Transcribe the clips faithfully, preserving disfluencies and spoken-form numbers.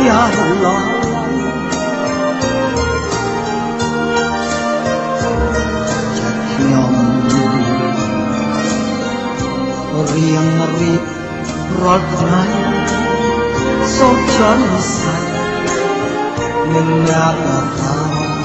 ya lo nhom riêng rịp rót trái sốt chón say nên nhà ta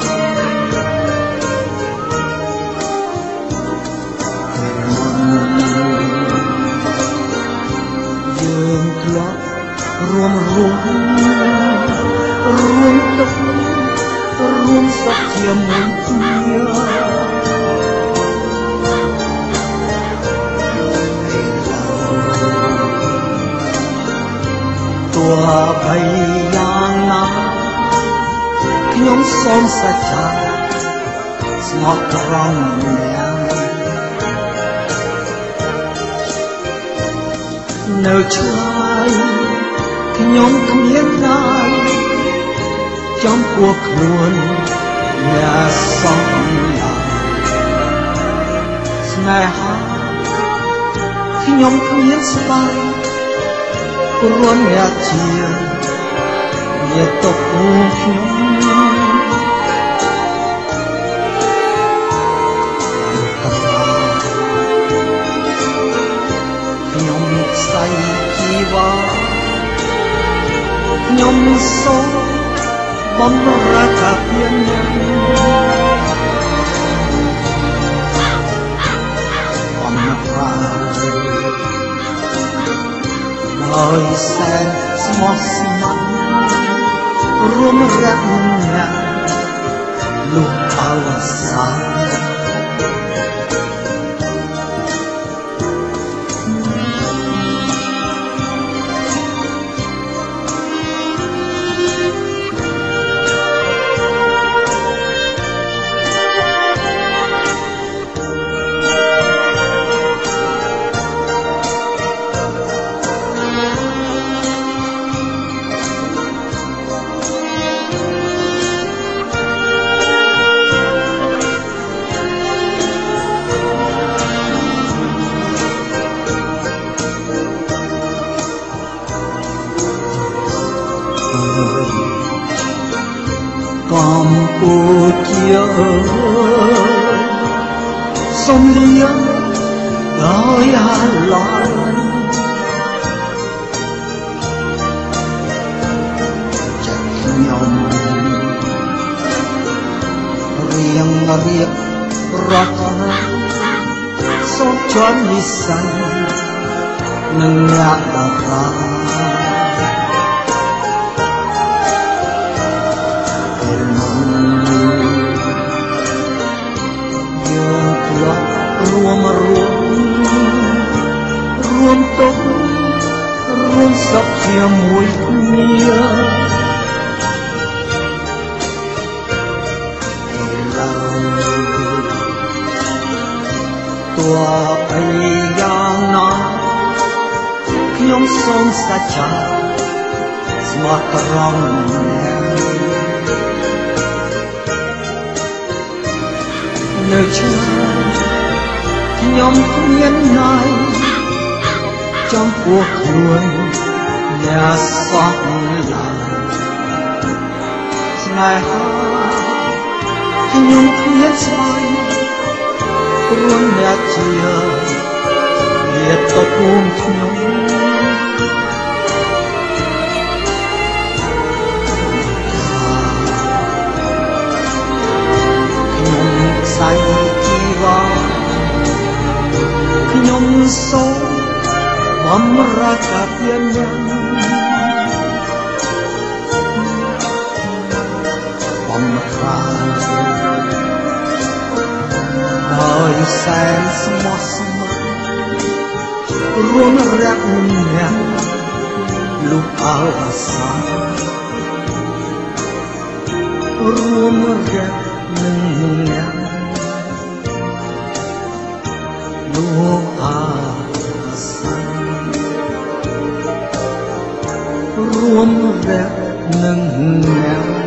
dương lót ruộng ruộng ruộng đất ruộng sắc chia muôn chia tua bay yang na nhung son sa cha smart rong nơi trái nhóm khuyên ai trong cuộc luôn nhà sông ngày hát khi nhóm khuyên say luôn nhà chia nhiệt tộc nhóm say chi va nhom số bấm ra cả thiên bấm ra đời sen smart smart rung rắc ngà lúc ao sáng Campuchia sông lia đói Hà Lan chặt nhom riêng riêng rót sốt chón đi xanh nâng nhạc ra ruộng ruộng ruộng tóc ruộng sắp chia muối mía tua bay yang na nhóm son sa cha smart rong nơi trái nhóm khuyên ai trong cuộc luôn nhà xót lòng ngày hát khi nhóm khuyên say luôn nhà chia liệt tộc cùng nhóm nhóm say chi vào nhom số bấm ra cả thiên nhân bấm ra đời sen smart smart luôn rắc nhẹ lúc áo sáng luôn rắc nhẹ lúc ruộng rẽ nâng nhẹ